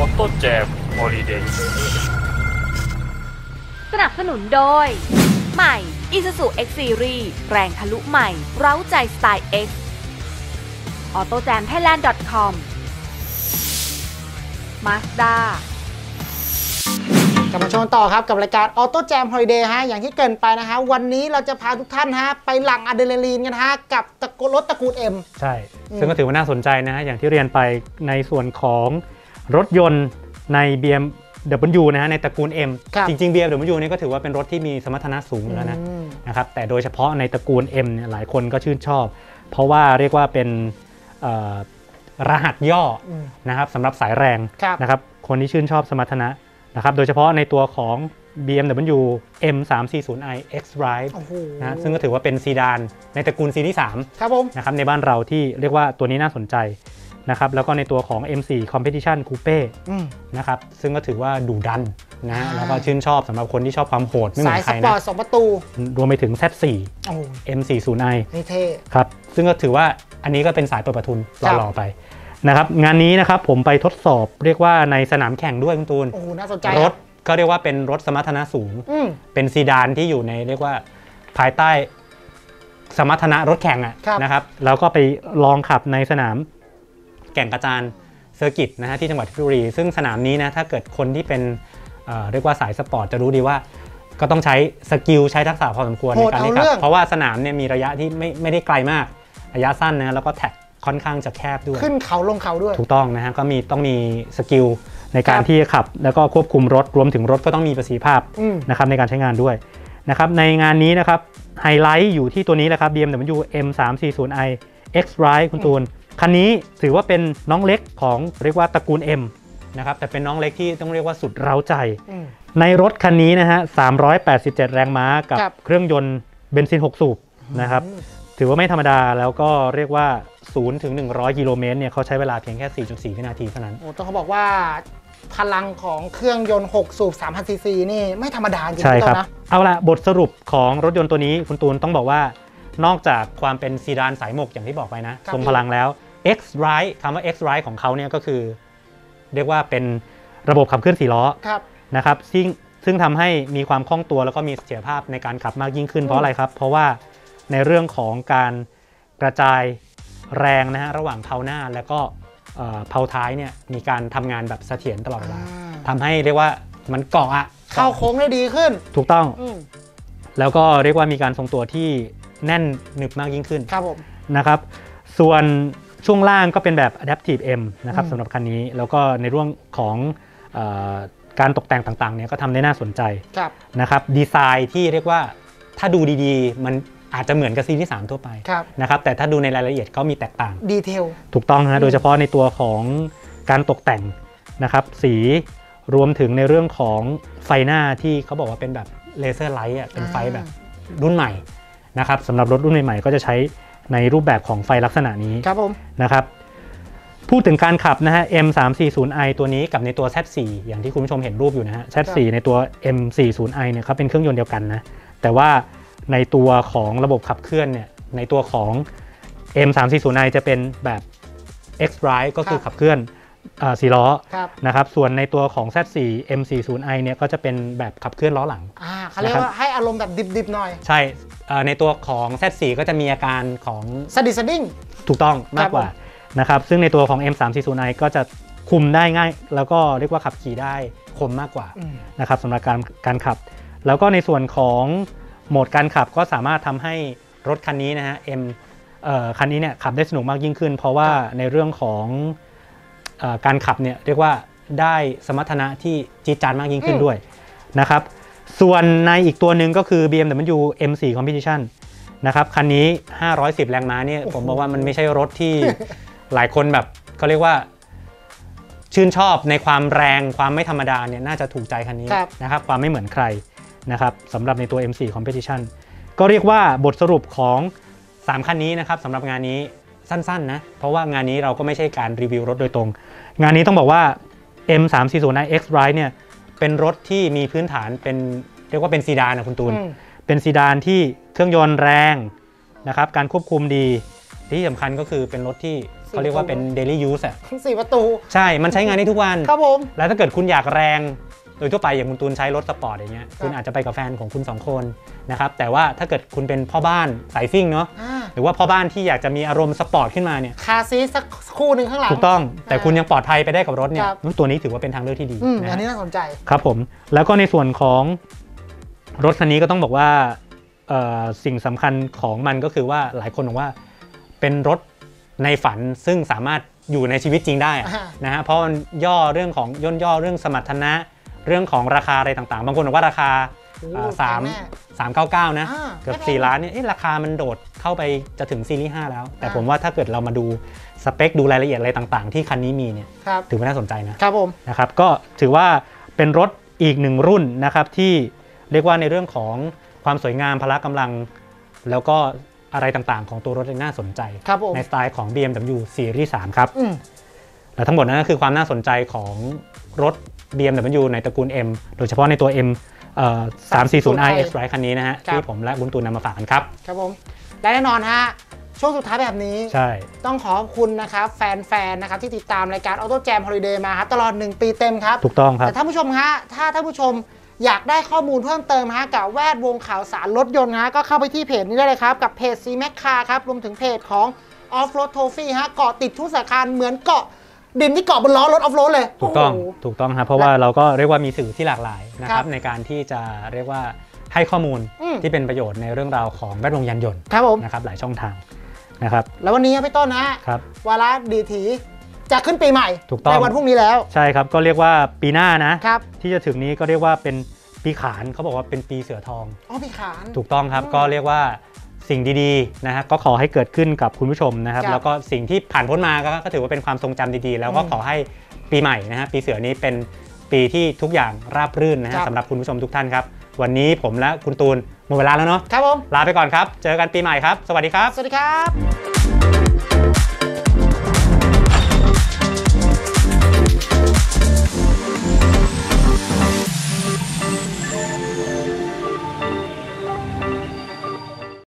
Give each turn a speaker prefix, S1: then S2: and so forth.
S1: Auto Jam Holiday
S2: สนับสนุนโดยใหม่ Isuzu X Series แรงทะลุใหม่เร้าใจสไตล์ X AutoJamThailand.com Mazda
S3: กลับมาชมต่อครับกับรายการ Auto Jam Holiday ฮะอย่างที่เกริ่นไปนะฮะวันนี้เราจะพาทุกท่านฮะไปหลั่งอะดรีนาลีนกันฮะกับรถตระกูล M
S4: ใช่ซึ่งก็ถือว่าน่าสนใจนะฮะอย่างที่เรียนไปในส่วนของรถยนต์ใน BMW นะฮะในตระกูล M จริงๆ BMW นี่ก็ถือว่าเป็นรถที่มีสมรรถนะสูงแล้วนะครับแต่โดยเฉพาะในตระกูล M เนี่ยหลายคนก็ชื่นชอบเพราะว่าเรียกว่าเป็นรหัสย่อนะครับสำหรับสายแรงนะครับคนที่ชื่นชอบสมรรถนะนะครับโดยเฉพาะในตัวของ BMW M340i X-Drive นะซึ่งก็ถือว่าเป็นซีดานในตระกูลซีรีส์3ครับผมนะครับในบ้านเราที่เรียกว่าตัวนี้น่าสนใจนะครับแล้วก็ในตัวของ M4 Competition Coupe นะครับซึ่งก็ถือว่าดุดันนะแล้วก็ชื่นชอบสำหรับคนที่ชอบความโหดไม่เหมือนใครนะสายสปอร์ต2 ประตูรวมไปถึง Z4 M40i นี่เท่ครับซึ่งก็ถือว่าอันนี้ก็เป็นสายเปิดประทุนรอไปนะครับงานนี้นะครับผมไปทดสอบเรียกว่าในสนามแข่งด้วยคุณตูนโอ้น่าสนใจรถก็เรียกว่าเป็นรถสมรรถนะสูงเป็นซีดานที่อยู่ในเรียกว่าภายใต้สมรรถนะรถแข่งนะครับแล้วก็ไปลองขับในสนามแก่งกระจานเซอร์กิตนะฮะที่จังหวัดเพชรบุรีซึ่งสนามนี้นะถ้าเกิดคนที่เป็นเรียกว่าสายสปอร์ตจะรู้ดีว่าก็ต้องใช้สกิลใช้ทักษะพอสมควรในการขับเพราะว่าสนามเนี่ยมีระยะที่ไม่ได้ไกลมากระยะสั้นนะแล้วก็แท็กค่อนข้างจะแคบด้วยขึ้นเขาลงเขาด้วยถูกต้องนะฮะก็ต้องมีสกิลในการที่จะขับแล้วก็ควบคุมรถรวมถึงรถก็ต้องมีประสิทธิภาพนะครับในการใช้งานด้วยนะครับในงานนี้นะครับไฮไลท์อยู่ที่ตัวนี้แหละครับ BMW M340i X-Drive คุณตูนคันนี้ถือว่าเป็นน้องเล็กของเรียกว่าตระกูล M นะครับแต่เป็นน้องเล็กที่ต้องเรียกว่าสุดเร้าใจในรถคันนี้นะฮะ387 แรงม้ากับเครื่องยนต์เบนซิน6 สูบนะครับถือว่าไม่ธรรมดาแล้วก็เรียกว่า0 ถึง 100 กิโลเมตรเนี่ยเขาใช้เวลาเพียงแค่ 4.4 วินาทีเท่านั้นโอ้ต้องเขาบอกว่าพลังของเครื่องยนต์6 สูบ 3,000 ซีซีนี่ไม่ธรรมดาจริงๆใช่ครับเอาละบทสรุปของรถยนต์ตัวนี้คุณตูนต้องบอกว่านอกจากความเป็นซีดานสายหมกอย่างที่บอกไปนะทรงพลังแล้ว X-Drive คำว่า X-Drive ของเขาเนี่ยก็คือเรียกว่าเป็นระบบขับเคลื่อน4 ล้อนะครับซึ่งทำให้มีความคล่องตัวแล้วก็มีเสถียรภาพในการขับมากยิ่งขึ้นเพราะอะไรครับเพราะว่าในเรื่องของการกระจายแรงนะฮะระหว่างเพลาหน้าและก็เพลาท้ายเนี่ยมีการทำงานแบบเสถียรตลอดเวลาทำให้เรียกว่ามันเกาะเข้าโค้งได้ดีขึ้นถูกต้องแล้วก็เรียกว่ามีการทรงตัวที่แน่นหนึบมากยิ่งขึ้นครับผมนะครับส่วนช่วงล่างก็เป็นแบบ Adaptive M นะครับสำหรับคันนี้แล้วก็ในเรื่องของการตกแต่งต่างๆเนี่ยก็ทำได้น่าสนใจนะครับดีไซน์ที่เรียกว่าถ้าดูดีๆมันอาจจะเหมือนกับซีรีส์3ทั่วไปนะครับแต่ถ้าดูในรายละเอียดเขามีแตกต่างดีเทลถูกต้องนะโดยเฉพาะในตัวของการตกแต่งนะครับสีรวมถึงในเรื่องของไฟหน้าที่เขาบอกว่าเป็นแบบเลเซอร์ไลท์เป็นไฟแบบรุ่นใหม่นะครับสำหรับรถรุ่นใหม่ๆก็จะใช้ในรูปแบบของไฟลักษณะนี้ครับผมนะครับพูดถึงการขับนะฮะ M340i ตัวนี้กับในตัว Z4 อย่างที่คุณผู้ชมเห็นรูปอยู่นะฮะ Z4 ในตัว M40i เนี่ยเขาเป็นเครื่องยนต์เดียวกันนะแต่ว่าในตัวของระบบขับเคลื่อนเนี่ยในตัวของ M340i จะเป็นแบบ X-Drive ก็คือขับเคลื่อน4 ล้อนะครับส่วนในตัวของ Z4 M40i เนี่ยก็จะเป็นแบบขับเคลื่อนล้อหลังเขาเรียกว่าให้อารมณ์แบบดิบๆหน่อยใช่ในตัวของ Z4 ก็จะมีอาการของสะดิ้งถูกต้องมากกว่านะครับซึ่งในตัวของ M340i ก็จะคุมได้ง่ายแล้วก็เรียกว่าขับขี่ได้คมมากกว่านะครับสำหรับการขับแล้วก็ในส่วนของโหมดการขับก็สามารถทำให้รถคันนี้นะฮะคันนี้เนี่ยขับได้สนุกมากยิ่งขึ้นเพราะว่าในเรื่องของการขับเนี่ยเรียกว่าได้สมรรถนะที่จี๊ดจ๊าดมากยิ่งขึ้นด้วยนะครับส่วนในอีกตัวหนึ่งก็คือ BMW M4 Competition นะครับคันนี้510 แรงม้าเนี่ยผมบอกว่ามันไม่ใช่รถที่หลายคนแบบเขาเรียกว่าชื่นชอบในความแรงความไม่ธรรมดาเนี่ยน่าจะถูกใจคันนี้นะครับความไม่เหมือนใครนะครับสำหรับในตัว M4 Competition ก็เรียกว่าบทสรุปของ3คันนี้นะครับสำหรับงานนี้สั้นๆนะเพราะว่างานนี้เราก็ไม่ใช่การรีวิวรถโดยตรงงานนี้ต้องบอกว่า M340i X-Drive เนี่ยเป็นรถที่มีพื้นฐานเป็นเรียกว่าเป็นซีดานนะคุณตูนเป็นซีดานที่เครื่องยนต์แรงนะครับการควบคุมดีที่สำคัญก็คือเป็นรถที่เขาเรียกว่าเป็น daily use อ่ะ
S3: 4 ประตู
S4: ใช่มันใช้งานได้ทุกวัน
S3: ครับผม
S4: แล้วถ้าเกิดคุณอยากแรงโดยทั่วไปอย่างคุณตูนใช้รถสปอร์ตอย่างเงี้ยคุณอาจจะไปกับแฟนของคุณ2 คนนะครับแต่ว่าถ้าเกิดคุณเป็นพ่อบ้านสายซิ่งเนาะหรือว่าพ่อบ้านที่อยากจะมีอารมณ์สปอร์ตขึ้นมาเนี่ย
S3: คาร์ซีทสักคู่หนึ่งข้างหลัง
S4: ถูกต้องแต่คุณยังปลอดภัยไปได้กับรถเนี่ยตัวนี้ถือว่าเป็นทางเลือกที่ดี
S3: อันนี้น่าสนใจ
S4: ครับผมแล้วก็ในส่วนของรถคันนี้ก็ต้องบอกว่าสิ่งสำคัญของมันก็คือว่าหลายคนบอกว่าเป็นรถในฝันซึ่งสามารถอยู่ในชีวิตจริงได้นะฮะเพราะมันย่อเรื่องของย่นย่อเรื่องสมรรถนะเรื่องของราคาอะไรต่างๆบางคนบอกว่าราคา399นะเกือบ4 ล้านเนี่ยราคามันโดดเข้าไปจะถึงซีรีส์5แล้วแต่ผมว่าถ้าเกิดเรามาดูสเปคดูรายละเอียดอะไรต่างๆที่คันนี้มีเนี่ยถือว่าน่าสนใจนะครับ
S3: ผม
S4: นะครับก็ถือว่าเป็นรถอีก1รุ่นนะครับที่เรียกว่าในเรื่องของความสวยงามพละกำลังแล้วก็อะไรต่างๆของตัวรถน่าสนใจในสไตล์ของ BMW Series 3ครับและทั้งหมดนั้นก็คือความน่าสนใจของรถ BMW ในตระกูล M โดยเฉพาะในตัว M 340i X-Drive คันนี้นะฮะที่ผมและบุญตูนนำมาฝากกันครับ
S3: ครับผมและแน่นอนฮะช่วงสุดท้ายแบบนี้ต้องขอบคุณนะครับแฟนๆนะครับที่ติดตามรายการ Auto Jam Holiday มาครับตลอด1 ปีเต็มครับ
S4: ถูกต้องครับ
S3: แต่ท่านผู้ชมฮะถ้าท่านผู้ชมอยากได้ข้อมูลเพิ่มเติมฮะกับแวดวงข่าวสารรถยนต์ฮะก็เข้าไปที่เพจนี้ได้เลยครับกับเพจ C-Max Car ครับรวมถึงเพจของ Off-Road Trophy ฮะเกาะติดทุกสาขาเหมือนเกาะดินที่เกาะบนล้อรถออฟโรดเลย
S4: ถูกต้องครับเพราะว่าเราก็เรียกว่ามีสื่อที่หลากหลายนะครับในการที่จะเรียกว่าให้ข้อมูลที่เป็นประโยชน์ในเรื่องราวของแวดวงยานยนต์นะครับหลายช่องทางนะครับ
S3: แล้ววันนี้พี่ต้นนะวาระดีถีจะขึ้นปีใหม่ในวันพรุ่งนี้แล้ว
S4: ใช่ครับก็เรียกว่าปีหน้านะที่จะถึงนี้ก็เรียกว่าเป็นปีขานเขาบอกว่าเป็นปีเสือทอง
S3: ปีขาน
S4: ถูกต้องครับก็เรียกว่าสิ่งดีๆนะฮะก็ขอให้เกิดขึ้นกับคุณผู้ชมนะครับแล้วก็สิ่งที่ผ่านพ้นมาก็ถือว่าเป็นความทรงจำดีๆแล้วก็ขอให้ปีใหม่นะฮะปีเสือนี้เป็นปีที่ทุกอย่างราบรื่นนะฮะสำหรับคุณผู้ชมทุกท่านครับวันนี้ผมและคุณตูนหมดเวลาแล้วเนาะ
S3: ครับผม
S4: ลาไปก่อนครับเจอกันปีใหม่ครับสวัสดีครับ
S3: สวัสดีครับ